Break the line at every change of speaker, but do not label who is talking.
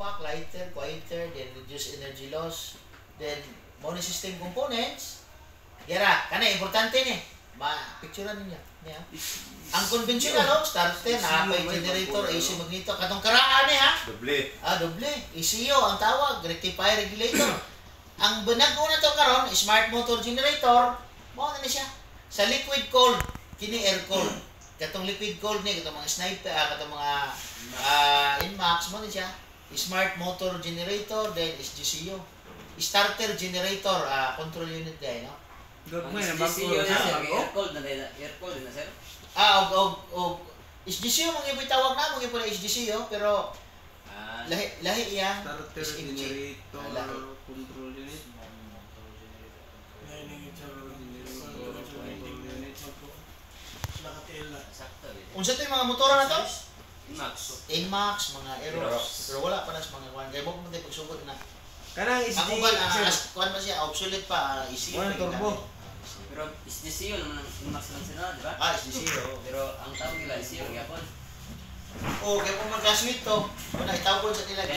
compact, lighter, quieter, then reduce energy loss, then money system components. Yara, kana importante ni. Ma-picturean ninyo. Niya. Ang conventional starter na may generator, AC magneto, katong karaan ni ha.
Doble.
Doble. ECU ang tawag, rectifier regulator. Ang banago na to karon, smart motor generator, mao na siya. Sa liquid cooled, kini air cooled. Katong liquid cooled ni, katong mga sniper, katong mga Inmax mo na siya. Smart motor generator, then SGCU. Starter generator, control unit guy, no?
SGCU na sir, air-cooled na sir.
SGCU mga ibitawag na, mga ipula SGCU, pero lahi iya.
Starter generator,
lahi.
control unit.
Unsa to yung mga motor na to?
Inmax.
Inmax, mga Aerox. Pero wala pa na sa mga kwan. Kaya mo pumunta pagsugod na.
Kanang
Ako ba, kwan ba siya, obsolete pa, easy.
One turbo.
Pero SGCU naman ang Inmax lang sila, di ba?
SGCU.
Pero ang tawag nila SGCU, yapon.
Kaya kung mag-gaswit to, kung itawag sa nila,